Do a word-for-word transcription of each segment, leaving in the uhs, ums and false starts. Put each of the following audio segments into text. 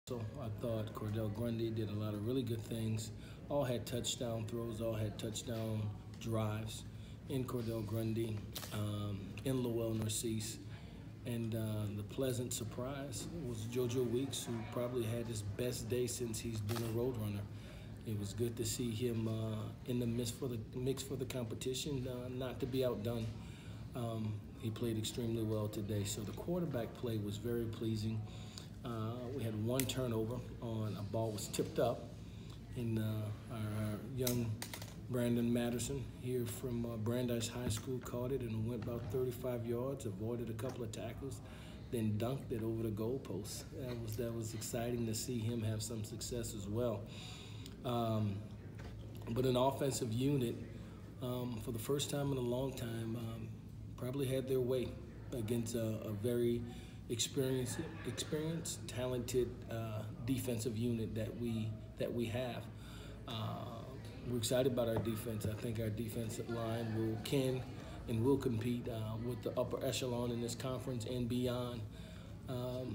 So I thought Cordell Grundy did a lot of really good things. All had touchdown throws, all had touchdown drives in Cordell Grundy, um, in Lowell Narcisse. And uh, the pleasant surprise was JoJo Weeks, who probably had his best day since he's been a Roadrunner. It was good to see him uh, in the mix for the mix for the competition, uh, not to be outdone. Um, he played extremely well today. So the quarterback play was very pleasing. Uh, we had one turnover on a ball was tipped up, and uh, our, our young Brandon Matterson here from uh, Brandeis High School caught it and went about thirty-five yards, avoided a couple of tackles, then dunked it over the goalpost. That was that was exciting to see him have some success as well. Um, but an offensive unit, um, for the first time in a long time, um, probably had their way against a, a very experienced, experienced, talented uh, defensive unit that we that we have. Uh, we're excited about our defense. I think our defensive line will can and will compete uh, with the upper echelon in this conference and beyond. Um,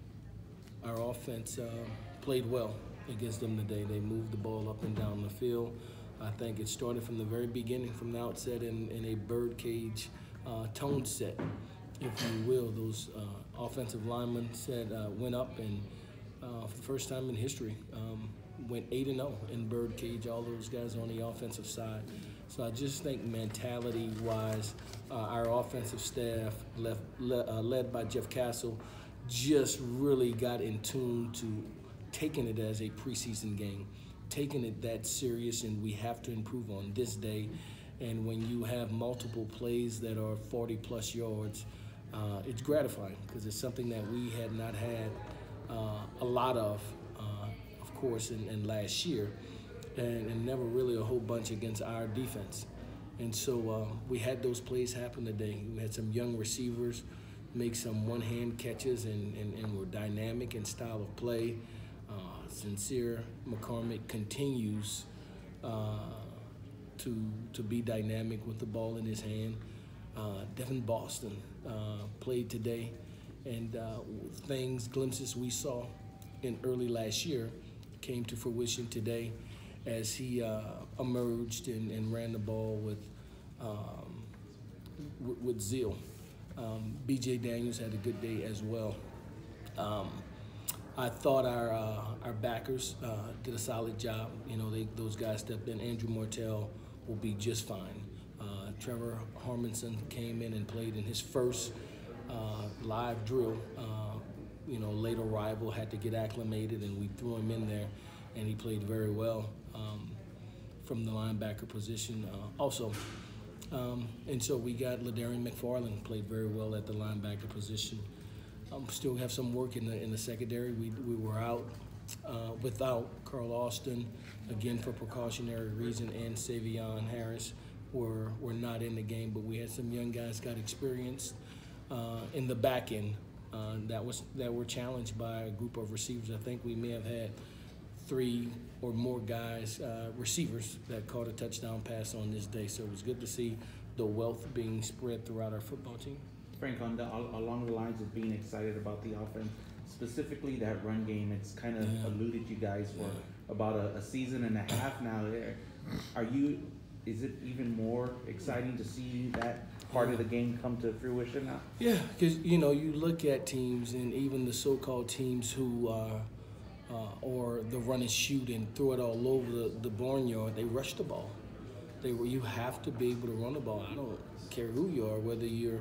our offense uh, played well against them today. They moved the ball up and down the field. I think it started from the very beginning, from the outset, in, in a birdcage uh, tone set, if you will. Those uh, offensive linemen said uh, went up and uh, for the first time in history um, went eight and oh in birdcage. All those guys on the offensive side. So I just think mentality-wise, uh, our offensive staff, left, le uh, led by Jeff Castle, just really got in tune to taking it as a preseason game, taking it that serious, and we have to improve on this day. And when you have multiple plays that are forty plus yards, uh, it's gratifying because it's something that we had not had uh, a lot of, uh, of course, in, in last year, and, and never really a whole bunch against our defense. And so uh, we had those plays happen today. We had some young receivers make some one-hand catches and, and, and were dynamic in style of play. Uh, Sincere McCormick continues uh, to to be dynamic with the ball in his hand. Uh, Devin Boston uh, played today, and uh, things, glimpses we saw in early last year came to fruition today as he uh, emerged and, and ran the ball with um, with zeal. Um, B J Daniels had a good day as well. Um, I thought our uh, our backers uh, did a solid job. You know, they, those guys stepped in. Andrew Mortel will be just fine. Uh, Trevor Harmonson came in and played in his first uh, live drill. Uh, you know, late arrival, had to get acclimated, and we threw him in there, and he played very well um, from the linebacker position uh, also. Um, and so we got Ladarian McFarland, played very well at the linebacker position. Um, still have some work in the in the secondary. We we were out uh, without Carl Austin again for precautionary reason, and Savion Harris were were not in the game. But we had some young guys got experienced uh, in the back end uh, that was that were challenged by a group of receivers. I think we may have had three or more guys, uh, receivers, that caught a touchdown pass on this day. So it was good to see the wealth being spread throughout our football team. Frank, on the, along the lines of being excited about the offense, specifically that run game, it's kind of yeah. eluded you guys for yeah. about a, a season and a half now. Are you, is it even more exciting to see that part yeah. of the game come to fruition now? Yeah, because, you know, you look at teams, and even the so-called teams who are, uh, or the run and shoot and throw it all over the, the barnyard, they rush the ball. They You have to be able to run the ball. I don't care who you are, whether you're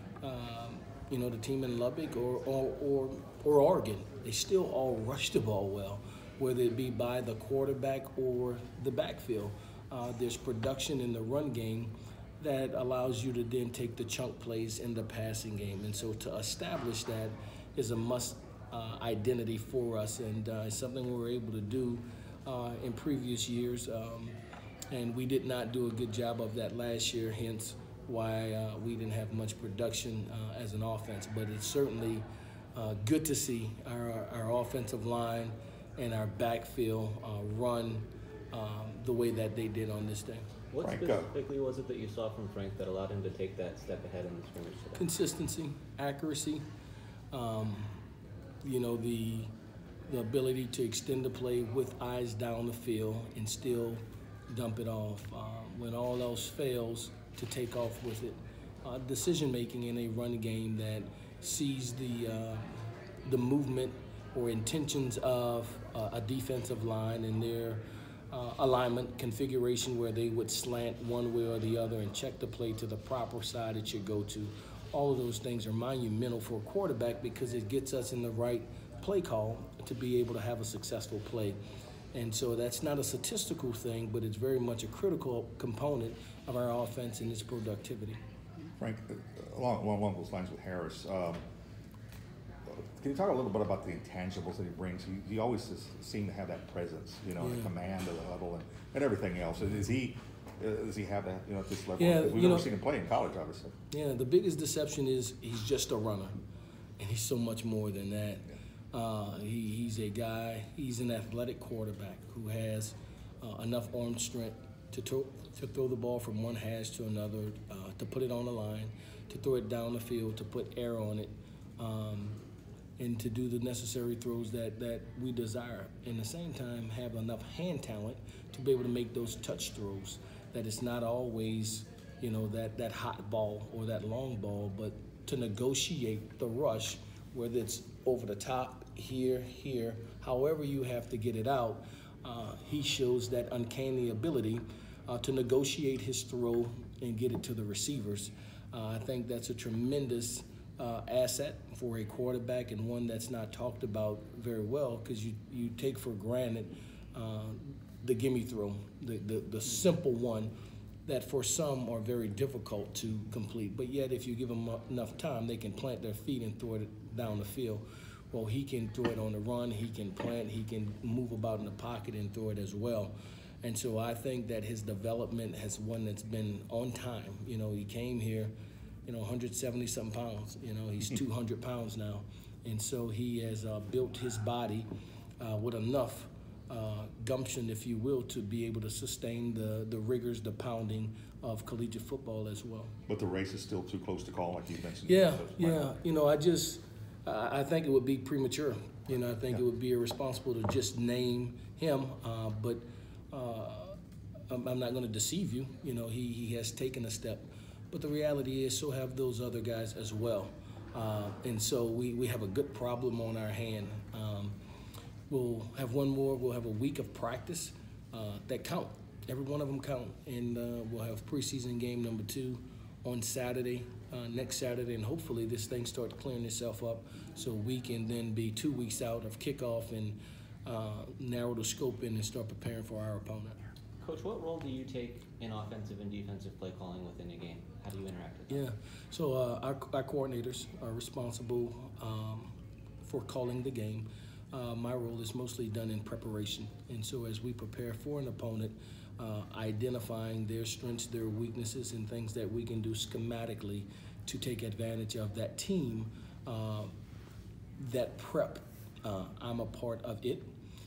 Um, you know, the team in Lubbock or, or, or, or Oregon, they still all rush the ball well, whether it be by the quarterback or the backfield. Uh, there's production in the run game that allows you to then take the chunk plays in the passing game. And so to establish that is a must uh, identity for us, and uh, it's something we were able to do uh, in previous years. Um, and we did not do a good job of that last year, hence why uh, we didn't have much production uh, as an offense. But it's certainly uh, good to see our, our offensive line and our backfield uh, run um, the way that they did on this day. What Frank, specifically was it that you saw from Frank that allowed him to take that step ahead in the scrimmage today? Consistency, accuracy. Um, you know, the the ability to extend the play with eyes down the field and still dump it off. Uh, when all else fails, to take off with it. Uh, decision making in a run game that sees the uh, the movement or intentions of uh, a defensive line and their uh, alignment configuration, where they would slant one way or the other and check the play to the proper side it should go to. All of those things are monumental for a quarterback because it gets us in the right play call to be able to have a successful play. And so that's not a statistical thing, but it's very much a critical component of our offense and its productivity. Frank, along, along those lines with Harris, um, can you talk a little bit about the intangibles that he brings? He, he always just seemed to have that presence, you know, Yeah. the command of the huddle and, and everything else. Is he, uh, does he have that, you know, at this level? Yeah, We've you never know, seen him play in college, obviously. Yeah, the biggest deception is he's just a runner, and he's so much more than that. Uh, he, he's a guy, he's an athletic quarterback who has uh, enough arm strength to, to, to throw the ball from one hash to another, uh, to put it on the line, to throw it down the field, to put air on it, um, and to do the necessary throws that, that we desire. And at the same time, have enough hand talent to be able to make those touch throws, that it's not always, you know, that, that hot ball or that long ball, but to negotiate the rush, whether it's over the top, here, here, however you have to get it out. Uh, he shows that uncanny ability uh, to negotiate his throw and get it to the receivers. Uh, I think that's a tremendous uh, asset for a quarterback, and one that's not talked about very well, because you, you take for granted uh, the gimme throw, the, the, the simple one that for some are very difficult to complete. But yet if you give them enough time, they can plant their feet and throw it down the field. Well, he can throw it on the run, he can plant, he can move about in the pocket and throw it as well. And so I think that his development has one that's been on time. You know, he came here, you know, one hundred seventy something pounds. You know, he's two hundred pounds now. And so he has uh, built his body uh, with enough uh, gumption, if you will, to be able to sustain the, the rigors, the pounding of collegiate football as well. But the race is still too close to call, like you mentioned. Yeah, yeah. You know, I just, I think it would be premature. You know, I think Yeah. it would be irresponsible to just name him, uh, but uh, I'm, I'm not going to deceive you. You know, he, he has taken a step. But the reality is, so have those other guys as well. Uh, and so we, we have a good problem on our hand. Um, we'll have one more. We'll have a week of practice uh, that count. Every one of them count. And uh, we'll have preseason game number two on Saturday, uh, next Saturday, and hopefully this thing starts clearing itself up so we can then be two weeks out of kickoff and uh, narrow the scope in and start preparing for our opponent. Coach, what role do you take in offensive and defensive play calling within a game? How do you interact with them? Yeah, so uh, our, our coordinators are responsible um, for calling the game. Uh, my role is mostly done in preparation, and so as we prepare for an opponent, uh, identifying their strengths, their weaknesses, and things that we can do schematically to take advantage of that team, uh, that prep, uh, I'm a part of it.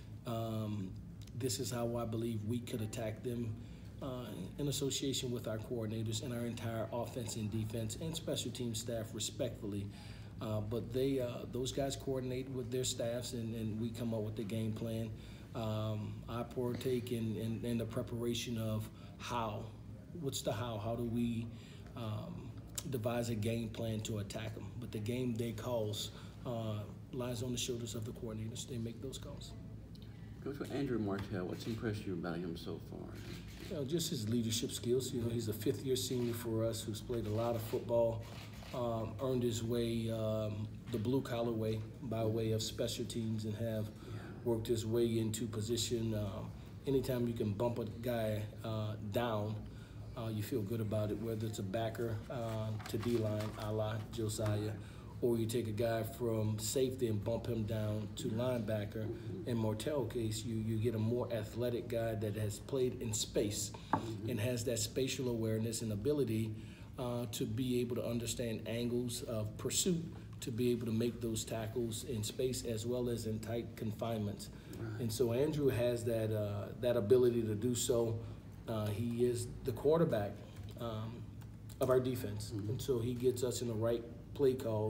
Um, this is how I believe we could attack them uh, in association with our coordinators and our entire offense and defense and special team staff respectfully. Uh, but they, uh, those guys coordinate with their staffs, and, and we come up with the game plan. Um, I partake in, in, in the preparation of how, what's the how, how do we um, devise a game plan to attack them. But the game day calls uh, lies on the shoulders of the coordinators. They make those calls. Coach, with Andrew Martell, what's impressed you about him so far? You know, just his leadership skills. You know, he's a fifth-year senior for us who's played a lot of football, um, earned his way um, the blue-collar way by way of special teams, and have worked his way into position. Uh, anytime you can bump a guy uh, down, uh, you feel good about it, whether it's a backer uh, to D-line, a la Josiah, or you take a guy from safety and bump him down to linebacker. In Martell's case, you, you get a more athletic guy that has played in space and has that spatial awareness and ability uh, to be able to understand angles of pursuit, to be able to make those tackles in space as well as in tight confinements. Right. And so Andrew has that, uh, that ability to do so. Uh, he is the quarterback um, of our defense. Mm-hmm. And so he gets us in the right play calls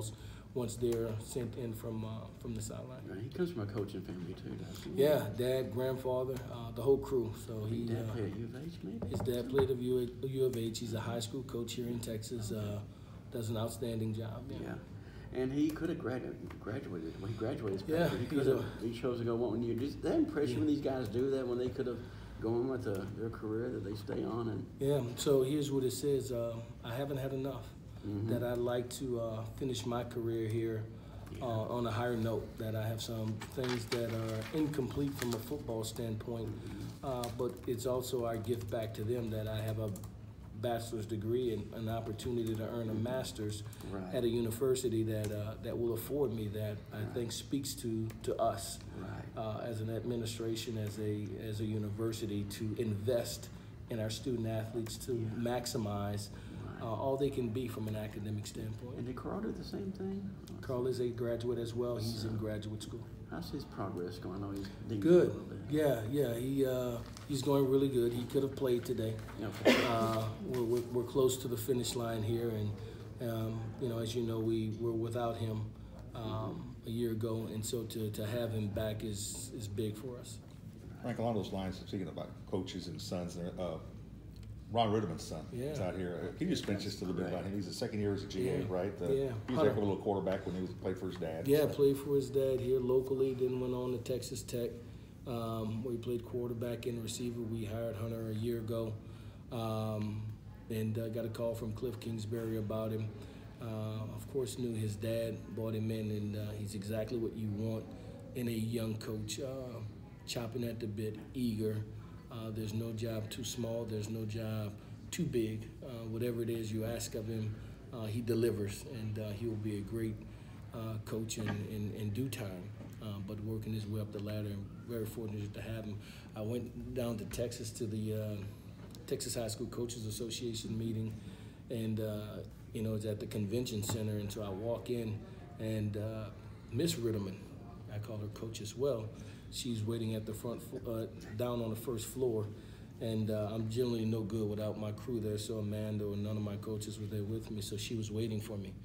once they're sent in from uh, from the sideline. Right, he comes from a coaching family too, doesn't he? Yeah, dad, grandfather, uh, the whole crew. So he. Dad uh, played at U of H, maybe? His dad played at U U of H. He's a high school coach here in Texas. Uh, does an outstanding job. Yeah. Yeah. And he could have gradu- graduated. Well, he graduated. Yeah, He he's could have. a- He chose to go one year. Does that impress you when these guys do that? When they could have gone with uh, their career that they stay on and. Yeah. So here's what it says. Uh, I haven't had enough. Mhm. That I'd like to uh, finish my career here uh, on a higher note. That I have some things that are incomplete from a football standpoint, uh, but it's also our gift back to them that I have a bachelor's degree and an opportunity to earn a master's Right. at a university that uh, that will afford me that I Right. think speaks to to us Right. uh, as an administration, as a as a university, to invest in our student athletes to Yeah. maximize Right. uh, all they can be from an academic standpoint. And did Carl do the same thing? Carl is a graduate as well. He's in graduate school. How's his progress going? I know he's deep Good. a little bit. Yeah, yeah. He uh, he's going really good. He could have played today. Okay. Uh, we're, we're, we're close to the finish line here, and um, you know, as you know, we were without him um, a year ago, and so to, to have him back is is big for us. Frank, along those lines, speaking about coaches and sons, uh, Ron Ritterman's son is Yeah. out here. Uh, Can you just mention just a little bit about him? He's a second year as a G A, Yeah. right? Uh, Yeah. He was a Hunter. heck of a little quarterback when he was played for his dad. Yeah, so. played for his dad here locally, then went on to Texas Tech, um, where he played quarterback and receiver. We hired Hunter a year ago, um, and uh, got a call from Cliff Kingsbury about him. Uh, of course, knew his dad, brought him in, and uh, he's exactly what you want in a young coach, uh, chopping at the bit, eager. Uh, there's no job too small. There's no job too big. Uh, whatever it is you ask of him, uh, he delivers, and uh, he will be a great uh, coach in, in, in due time. Uh, but working his way up the ladder, and very fortunate to have him. I went down to Texas to the uh, Texas High School Coaches Association meeting, and uh, you know, it's at the convention center, and so I walk in, and uh, Miss Ritterman, I call her coach as well, she's waiting at the front, uh, down on the first floor, and uh, I'm generally no good without my crew there, so Amanda or none of my coaches were there with me, so she was waiting for me.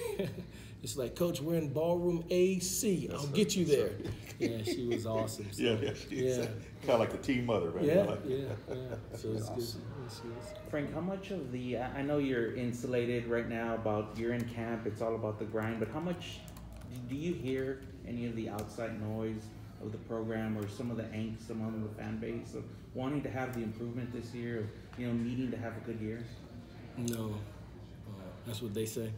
It's like, Coach, we're in ballroom A C. I'll get you there. Yeah, she was awesome. So, Yeah, yeah, she's yeah. kind of like the team mother, man. Yeah, Like- yeah, yeah. So it's good. Awesome. Yes, yes. Frank, how much of the, I I know you're insulated right now about, you're in camp, it's all about the grind, but how much, do you hear any of the outside noise of the program or some of the angst among the fan base of wanting to have the improvement this year, of, you know, needing to have a good year? No, uh, that's what they say.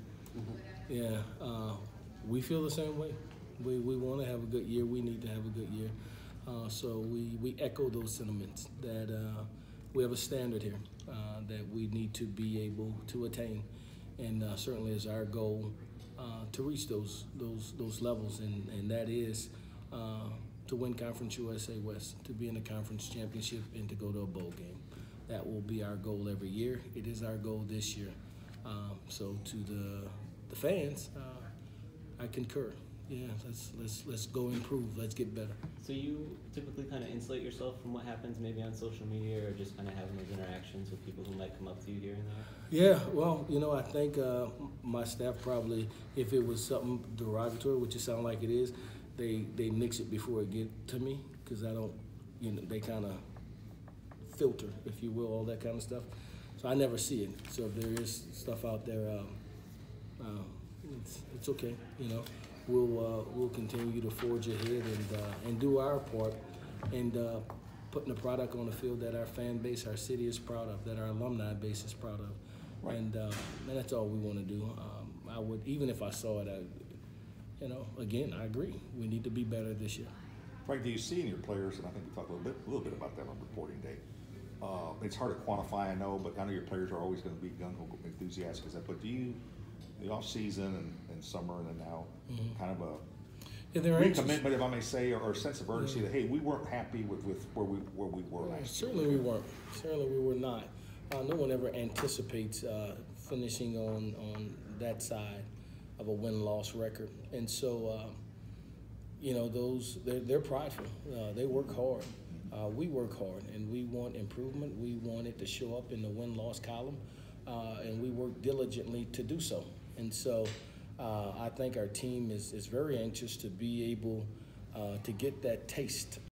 Yeah, uh, we feel the same way. We, we want to have a good year. We need to have a good year. Uh, so we, we echo those sentiments that uh, we have a standard here uh, that we need to be able to attain, and uh, certainly is our goal uh, to reach those those those levels, and, and that is uh, to win Conference U S A West, to be in the conference championship, and to go to a bowl game. That will be our goal every year. It is our goal this year. Um, so to the the fans, uh, I concur. Yeah, let's let's let's go improve. Let's get better. So you typically kind of insulate yourself from what happens maybe on social media, or just kind of having those interactions with people who might come up to you here and there? Yeah, well, you know, I think uh, my staff probably, if it was something derogatory, which it sounds like it is, they they nix it before it get to me, because I don't, you know, they kind of filter, if you will, all that kind of stuff. So I never see it. So if there is stuff out there, um, uh, it's it's okay, you know. We'll uh, we'll continue to forge ahead and uh, and do our part, and uh, putting the product on the field that our fan base, our city is proud of, that our alumni base is proud of, Right. and uh, and that's all we want to do. Um, I would, even if I saw it, I, you know, again, I agree. We need to be better this year. Frank, do you see in your players, and I think we talked a little bit, a little bit about that on reporting day. Uh, it's hard to quantify, I know, but I know your players are always going to be gung-ho enthusiastic. As that, but do you, the off season and, and summer and then now, Mhm. kind of a Yeah, they're anxious. recommitment, if I may say, or, or a sense of urgency Yeah. that hey, we weren't happy with, with where we where we were Yeah, last year. certainly we weren't. Certainly we were not. Uh, no one ever anticipates uh, finishing on on that side of a win-loss record, and so uh, you know, those they're, they're prideful. Uh, they work hard. Uh, we work hard, and we want improvement. We want it to show up in the win-loss column, uh, and we work diligently to do so. And so, uh, I think our team is, is very anxious to be able uh, to get that taste